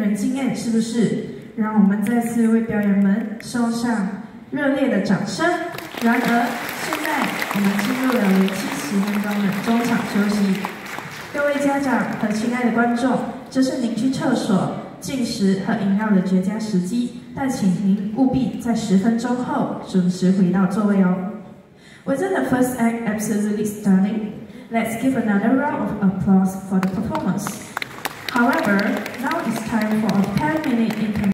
人惊艳，是不是？让我们再次为表演们送上热烈的掌声。然而，现在我们进入了为期10分钟的中场休息。各位家长和亲爱的观众，这是您去厕所、进食和饮料的绝佳时机，但请您务必在10分钟后准时回到座位哦。Wasn't the first act absolutely stunning? Let's give another round of applause for the performance. However, now it's time for a 10-minute intermission.